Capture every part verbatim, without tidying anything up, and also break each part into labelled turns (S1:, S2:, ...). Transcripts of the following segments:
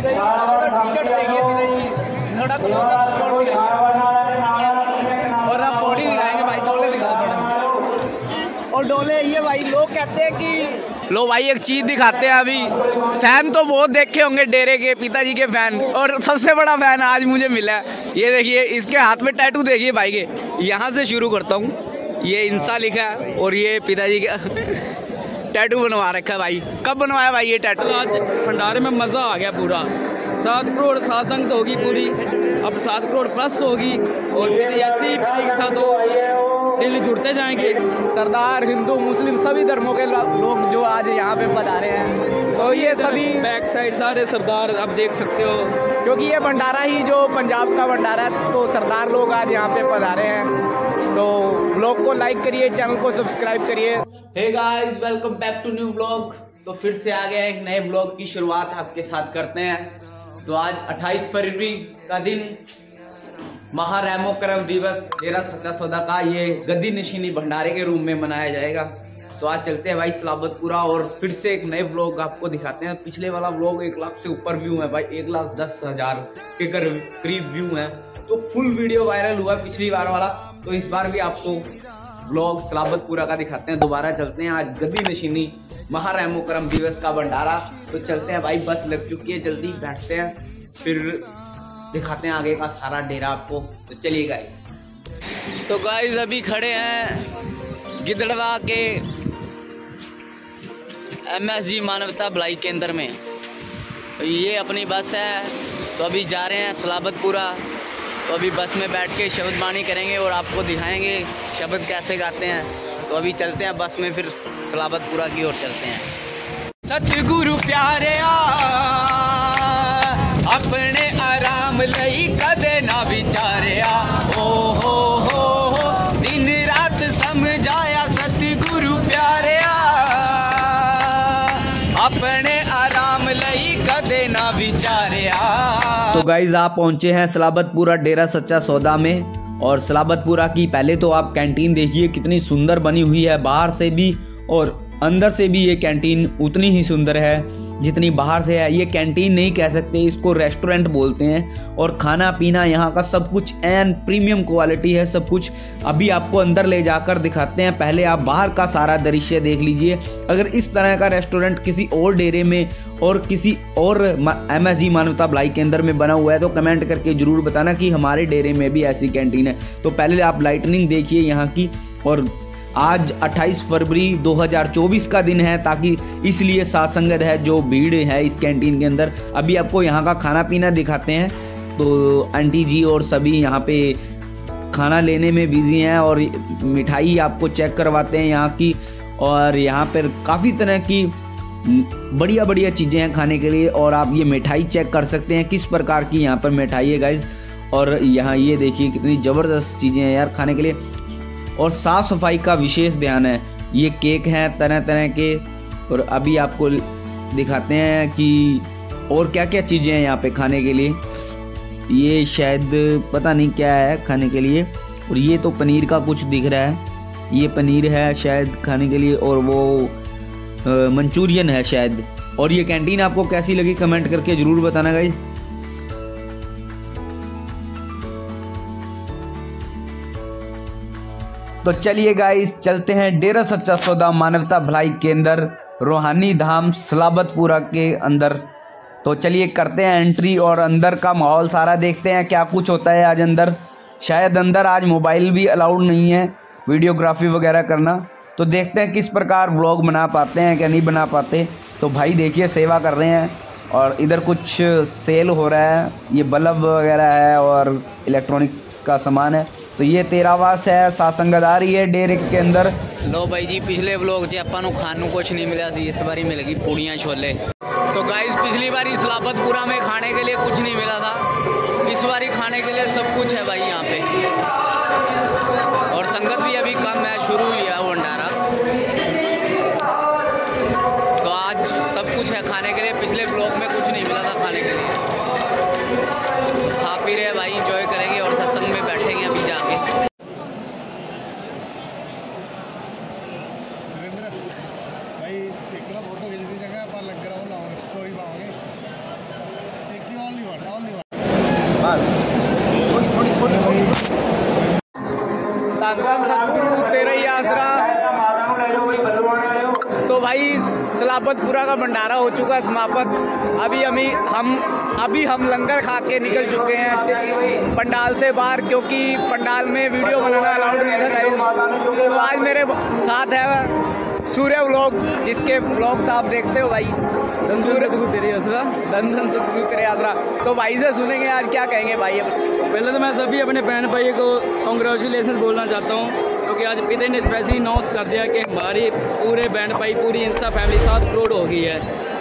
S1: पिताजी T shirt देखिए पिताजी, थोड़ा शॉर्ट और अब बॉडी दिखाएंगे भाई, डोले दिखाओ थोड़ा। और डोले ये भाई लोग कहते हैं कि लो भाई एक चीज दिखाते हैं अभी। फैन तो बहुत देखे होंगे डेरे के, पिताजी के फैन, और सबसे बड़ा फैन आज मुझे मिला है। ये देखिए इसके हाथ में टैटू देखिए भाई के, यहाँ से शुरू करता हूँ। ये इंसा लिखा है और ये पिताजी का टैटू बनवा रखा है भाई। कब बनवाया भाई ये टैटू?
S2: आज भंडारे में मज़ा आ गया पूरा। सात करोड़ सातसंग तो होगी पूरी, अब सात करोड़ प्लस होगी और फिर ऐसे ही फिर एक साथ डेली जुड़ते जाएंगे।
S1: सरदार हिंदू मुस्लिम सभी धर्मों के लोग जो आज यहाँ पे पधारे हैं, तो ये सभी
S2: बैक साइड सारे सरदार आप देख सकते हो,
S1: क्योंकि ये भंडारा ही जो पंजाब का भंडारा है, तो सरदार लोग आज यहाँ पे पधारे हैं। तो ब्लॉग को लाइक करिए, चैनल को सब्सक्राइब करिए। Hey guys, welcome back to new blog. तो फिर से आ गए एक नए ब्लॉग की शुरुआत आपके साथ करते हैं। तो आज अट्ठाईस फरवरी का दिन, महारैमो करम दिवस, डेरा सच्चा सौदा का ये गद्दी नशीनी भंडारे के रूम में मनाया जाएगा। तो आज चलते हैं भाई सलाबतपुरा और फिर से एक नए ब्लॉग आपको दिखाते हैं। पिछले वाला ब्लॉग एक लाख से ऊपर व्यू है भाई, एक लाख दस हजार के करीब व्यू है। तो फुल वीडियो वायरल हुआ पिछली बार वाला, तो इस बार भी आपको ब्लॉग सलाबतपुरा का दिखाते हैं। दोबारा चलते हैं, आज गद्दी नशीनी महारैमो करम दिवस का भंडारा। तो चलते हैं भाई, बस लग चुकी है, जल्दी बैठते हैं, फिर दिखाते हैं आगे का सारा डेरा आपको। तो चलिए गाइस। तो गाइस अभी खड़े हैं गिद्धड़वा के एम एस जी मानवता भलाई केंद्र में। तो ये अपनी बस है, तो अभी जा रहे हैं सलाबतपुरा। तो अभी बस में बैठ के शब्द बाणी करेंगे और आपको दिखाएंगे शब्द कैसे गाते हैं। तो अभी चलते हैं बस में, फिर सलाबतपुरा की ओर चलते हैं। सतगुरु प्यारे अपने आराम लई कदे ना विचारिया, ओ हो हो हो दिन रात समझाया सतगुरु प्यारे अपने आराम लई कदे ना विचारिया। तो गाइज आप पहुंचे हैं सलाबतपुरा डेरा सच्चा सौदा में। और सलाबतपुरा की पहले तो आप कैंटीन देखिए कितनी सुंदर बनी हुई है, बाहर से भी और अंदर से भी ये कैंटीन उतनी ही सुंदर है जितनी बाहर से है। ये कैंटीन नहीं कह सकते, इसको रेस्टोरेंट बोलते हैं। और खाना पीना यहाँ का सब कुछ एन प्रीमियम क्वालिटी है, सब कुछ। अभी आपको अंदर ले जाकर दिखाते हैं, पहले आप बाहर का सारा दृश्य देख लीजिए। अगर इस तरह का रेस्टोरेंट किसी और डेरे में और किसी और एम एस जी मानवता भलाई केंद्र में बना हुआ है तो कमेंट करके जरूर बताना कि हमारे डेरे में भी ऐसी कैंटीन है। तो पहले आप लाइटनिंग देखिए यहाँ की। और आज अट्ठाईस फरवरी दो हज़ार चौबीस का दिन है, ताकि इसलिए साथ संगत है, जो भीड़ है इस कैंटीन के अंदर। अभी आपको यहाँ का खाना पीना दिखाते हैं। तो आंटी जी और सभी यहाँ पे खाना लेने में बिजी हैं और मिठाई आपको चेक करवाते हैं यहाँ की। और यहाँ पर काफ़ी तरह की बढ़िया बढ़िया चीज़ें हैं खाने के लिए, और आप ये मिठाई चेक कर सकते हैं किस प्रकार की यहाँ पर मिठाई है गाइज। और यहाँ ये देखिए कितनी ज़बरदस्त चीज़ें हैं यार खाने के लिए। और साफ़ सफाई का विशेष ध्यान है। ये केक हैं तरह तरह के, और अभी आपको दिखाते हैं कि और क्या क्या चीज़ें हैं यहाँ पे खाने के लिए। ये शायद पता नहीं क्या है खाने के लिए। और ये तो पनीर का कुछ दिख रहा है, ये पनीर है शायद खाने के लिए, और वो मंचूरियन है शायद। और ये कैंटीन आपको कैसी लगी कमेंट करके ज़रूर बताना गाइस। तो चलिए गाइस चलते हैं डेरा सच्चा सौदा मानवता भलाई केंद्र रूहानी धाम सलाबतपुरा के अंदर। तो चलिए करते हैं एंट्री और अंदर का माहौल सारा देखते हैं क्या कुछ होता है आज अंदर। शायद अंदर आज मोबाइल भी अलाउड नहीं है वीडियोग्राफी वगैरह करना। तो देखते हैं किस प्रकार व्लॉग बना पाते हैं क्या नहीं बना पाते। तो भाई देखिए सेवा कर रहे हैं, और इधर कुछ सेल हो रहा है, ये बल्ब वगैरह है और इलेक्ट्रॉनिक्स का सामान है। तो ये तेरावास है, सासंगत आ रही है डेरे के अंदर। लो भाई जी पिछले व्लॉग से अपन खानू कुछ नहीं मिला सी, इस बारी मिलेगी पूड़ियाँ छोले। तो गाइस पिछली बारी सलाबतपुरा में खाने के लिए कुछ नहीं मिला था, इस बारी खाने के लिए सब कुछ है भाई यहाँ पे। और संगत भी अभी कम है, शुरू हुई है भंडारा। तो आज सब कुछ है खाने के लिए, पिछले ब्लॉग में कुछ नहीं मिला था खाने के लिए। खा पी रहे भाई, एंजॉय करेंगे और सत्संग में बैठेंगे अभी जाके।
S3: भाई एक फोटो खींच दी जगह पर लग रहा हूँ स्टोरी पाओगे।
S1: धन सतगुरु तेरा ही आसरा। तो भाई सलाबतपुरा का भंडारा हो चुका समाप्त। अभी अभी हम अभी हम लंगर खा के निकल चुके हैं पंडाल से बाहर, क्योंकि पंडाल में वीडियो बनाना अलाउड नहीं था गाइस। तो आज मेरे साथ है सूर्य व्लॉग्स, जिसके व्लॉग्स आप देखते हो भाई। सूर्य तेरे आसरा, धन धन सतगुरु तेरे आसरा। तो भाई से सुनेंगे आज क्या कहेंगे भाई।
S2: पहले तो मैं सभी अपने बहन भाई को कॉन्ग्रेचुलेसन बोलना चाहता हूँ, क्योंकि आज पिता ने स्पेशली अनाउंस कर दिया कि हमारी पूरे बहन भाई पूरी इंस्टा फैमिली सात करोड़ हो गई है।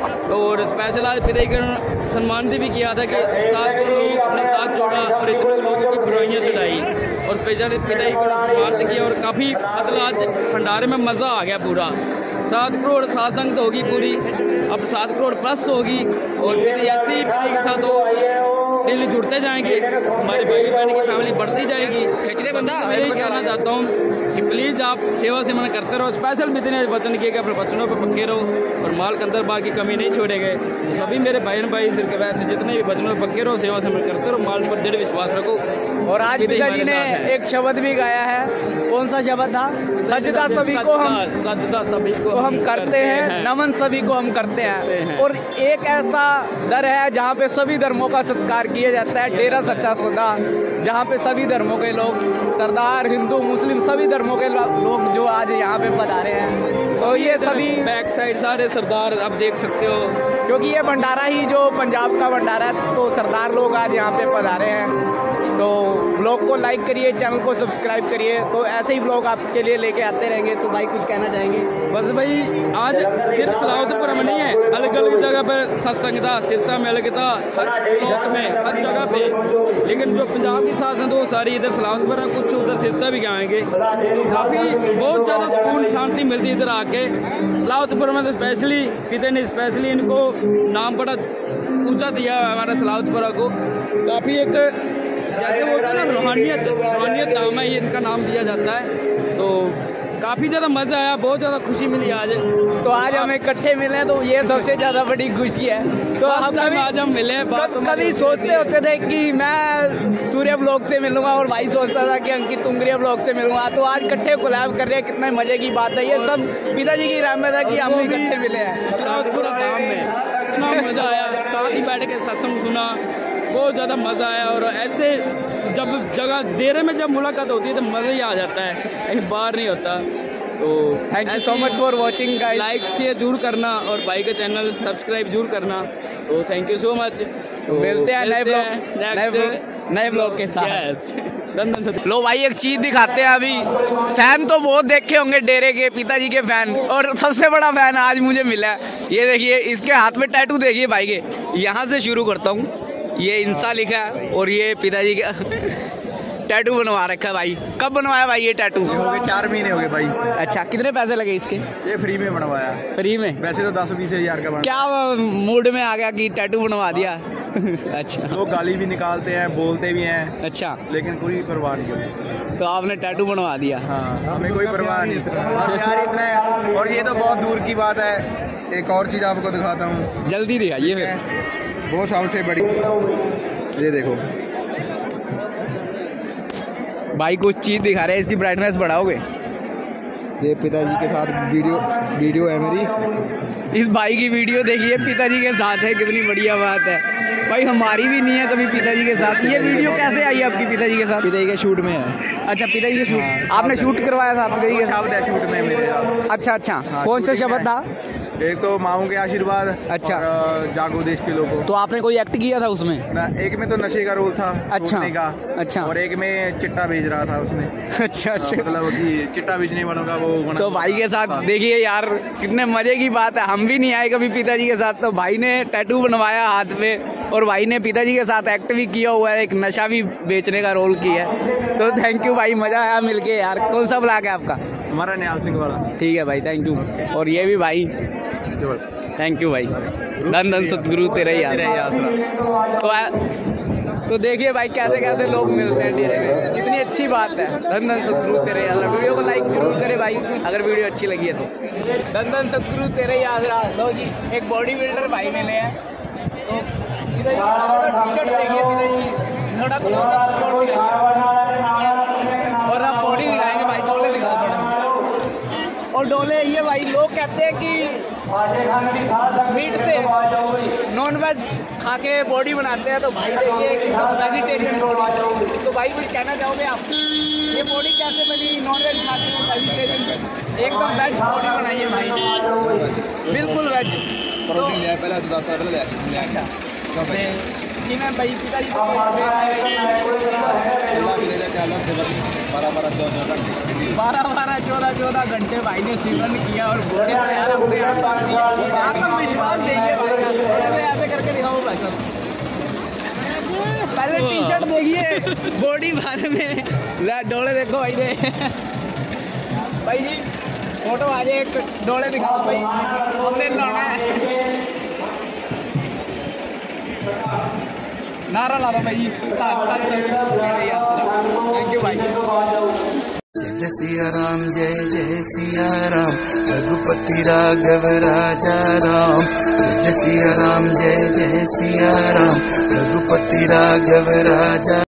S2: और स्पेशल आज पिता को सम्मानित भी किया था कि सात करोड़ लोग अपने साथ जोड़ा और इतने लोगों की बुराइयाँ चढ़ाई, और स्पेशल पिता को सम्मानित किया। और काफ़ी मतलब आज भंडारे में मज़ा आ गया पूरा। सात करोड़ सात संगत होगी पूरी, अब सात करोड़ प्लस होगी, और फिर ऐसे ही पिता के साथ हो दिल जुड़ते जाएंगे, हमारे भाई बहन की फैमिली बढ़ती जाएगी। मैं यही कहना चाहता हूँ कि प्लीज़ आप सेवा से मन करते रहो। स्पेशल भी ने वचन किए कि अपने वचनों पर पक्के रहो और माल के अंदर बार की कमी नहीं छोड़ेंगे। तो सभी मेरे बहन भाई सिर के वैसे जितने भी वचनों पर पक्के रहो, सेवा से मन करते रहो, माल पर दृढ़ विश्वास रखो।
S1: और आज पिताजी ने एक शब्द भी गाया है, कौन सा शब्द था? सजदा सभी को हम
S2: सजदा सभी को
S1: हम करते हैं, नमन सभी को हम करते हैं। और एक ऐसा दर है जहाँ पे सभी धर्मों का सत्कार किया जाता है, डेरा सच्चा सौदा, जहाँ पे सभी धर्मों के लोग, सरदार, हिंदू, मुस्लिम, सभी धर्मों के लोग जो आज यहाँ पे पधारे हैं। तो ये सभी
S2: बैक साइड सारे सरदार आप देख सकते हो,
S1: क्योंकि ये भंडारा ही जो पंजाब का भंडारा है, तो सरदार लोग आज यहाँ पे पधारे हैं। तो ब्लॉग को लाइक करिए, चैनल को सब्सक्राइब करिए, तो ऐसे ही ब्लॉग आपके लिए लेके आते रहेंगे। तो भाई कुछ कहना चाहेंगे?
S2: बस भाई आज सिर्फ सलावतपुर में नहीं है, अलग अलग जगह पर सत्संग था, सिरसा में अलग था, हर ब्लॉक में हर जगह पे। लेकिन जो पंजाब की साथ हैं तो सारी इधर सलावतपुर है, कुछ उधर सिरसा भी आएंगे। तो काफ़ी बहुत ज़्यादा सुकून शांति मिलती है इधर आके। सलावतपुर में तो स्पेशली पिता ने स्पेशली इनको नाम बड़ा ऊँचा दिया है हमारा सलावतपुरा को। काफ़ी एक जैसे बोलते हैं ना रूहानियत रूहानियत नाम है, ये इनका नाम दिया जाता है। तो काफ़ी ज़्यादा मज़ा आया, बहुत ज़्यादा खुशी मिली आज।
S1: तो आज हम इकट्ठे मिले हैं, तो ये सबसे ज़्यादा बड़ी खुशी है। तो हम कभी
S2: आज हम मिले
S1: कभी सोचते होते थे कि मैं सूर्य ब्लॉग से मिलूंगा और भाई सोचता था कि अंकित तुंगरिया ब्लॉग से मिलूंगा। तो आज इकट्ठे कोलैब कर रहे हैं, कितने मजे की बात है। ये सब पिताजी की रहमत है कि हम इकट्ठे मिले हैं।
S2: सलावतपुरा गाँव में इतना मज़ा आया, साथ ही बैठ के सत्संग सुना, बहुत ज़्यादा मज़ा आया। और ऐसे जब जगह डेरे में जब मुलाकात होती है तो मज़ा ही आ जाता है, कहीं बाहर नहीं होता। तो
S1: thank you so much for watching guys.
S2: Like share जरूर करना और भाई का चैनल सब्सक्राइब जरूर करना। तो थैंक यू सो मच।
S1: तो मिलते हैं नए ब्लॉग नए ब्लॉग के साथ। लो भाई एक चीज दिखाते हैं। अभी फैन तो बहुत देखे होंगे डेरे के, पिताजी के फैन, और सबसे बड़ा फैन आज मुझे मिला है। ये देखिए, इसके हाथ में टैटू देखिए भाई के। यहाँ से शुरू करता हूँ, ये इंस्टा लिखा है और ये पिताजी का टैटू बनवा रखा है भाई। कब बनवाया भाई ये टैटू?
S3: हो गए चार महीने हो गए भाई।
S1: अच्छा, कितने पैसे लगे इसके?
S3: ये फ्री में बनवाया।
S1: फ्री में?
S3: वैसे तो दस बीस हजार का बना।
S1: क्या मूड में आ गया कि टैटू बनवा दिया? अच्छा।
S3: वो गाली भी निकालते हैं, बोलते भी हैं।
S1: अच्छा,
S3: लेकिन कोई परवाह नहीं होती।
S1: तो आपने टैटू बनवा दिया?
S3: हाँ, हमें कोई परवाह नहीं। प्यार इतना है। और ये तो बहुत दूर की बात है, एक और चीज आपको दिखाता हूँ।
S1: जल्दी दिखाइए।
S3: वो सबसे बड़ी, ये देखो
S1: भाई, कुछ चीज दिखा रहे हैं, इसकी ब्राइटनेस बढ़ाओगे?
S3: ये पिताजी के साथ वीडियो वीडियो है मेरी।
S1: इस भाई की वीडियो देखिए, पिताजी के साथ है, कितनी बढ़िया बात है भाई। हमारी भी नहीं है कभी पिताजी के साथ। ये वीडियो कैसे आई आपकी पिताजी के साथ?
S3: पिताजी के शूट में है।
S1: अच्छा, पिताजी के शूट आपने शूट करवाया था पिताजी के साथ?
S3: शब्द है शूट में मेरे।
S1: अच्छा अच्छा, कौन सा शब्द था?
S3: एक तो माओ के आशीर्वाद,
S1: अच्छा,
S3: और जागो देश के लोगों।
S1: तो आपने कोई एक्ट किया था उसमें?
S3: एक में तो नशे का रोल था,
S1: अच्छा
S3: का।
S1: अच्छा,
S3: और एक में चिट्टा भेज रहा था उसमें।
S1: अच्छा अच्छा,
S3: मतलब कि चिट्टा बेचने वालों का वो बना।
S1: तो भाई के साथ देखिए यार, कितने मजे की बात है। हम भी नहीं आए कभी पिताजी के साथ, तो भाई ने टैटू बनवाया हाथ पे, और भाई ने पिताजी के साथ एक्ट भी किया हुआ है, एक नशा भी बेचने का रोल किया है। तो थैंक यू भाई, मजा आया मिलके यार। कौन सा ब्लॉग है आपका?
S3: हमारा निहाल सिंह वाला।
S1: ठीक है भाई, थैंक यू। और ये भी भाई, थैंक यू भाई। धन धन सतगुरु तेरा ही आसरा। तो तो देखिए भाई, कैसे कैसे लोग मिलते हैं डेरे में, कितनी अच्छी बात है। धन धन सतगुरु तेरे ही आसरा। वीडियो को लाइक जरूर करें भाई अगर वीडियो अच्छी लगी है तो। धन धन सतगुरु तेरे ही आसरा। लो जी, एक बॉडी बिल्डर भाई मिले हैं। तो पिताजी टी शर्ट देखिए, पिताजी थोड़ा शॉर्ट, और अब बॉडी दिखाएंगे डोले ये भाई लोग कहते हैं कि मीट से नॉन वेज खा के बॉडी बनाते हैं, तो भाई देखिए एकदम वेजिटेरियन बॉडी। तो भाई कुछ कहना चाहोगे आप, ये बॉडी कैसे बनी? नॉन वेज खाते हैं, वेजिटेरियन, एकदम वेज बॉडी बनाई है भाई, बिल्कुल वेज।
S3: प्रोटीन लिया पहले तो दस साल पहले लिया।
S1: अच्छा कि मैं भाई पिताजी को
S3: बारह बारह चौदह घंटे
S1: बारह बारह चौदह चौदह घंटे भाई ने सेवन किया और बॉडी तो यार अपने आत्मविश्वास देखिए भाई का, थोड़े से ऐसे करके दिखाओ भाई साहब। पहले टी शर्ट देखिए बॉडी बारे में, डोले देखो भाई ने। भाई जी फोटो आ जाए, एक डोले दिखाओ भाई, हमने लाना है। नारा ला दो भाई, थैंक यू भाई।
S4: जय सिया राम जय जय सिया राम, रघुपति राघव राजा राम। जय सिया राम जय जय सिया राम, रघुपति राघव राजा।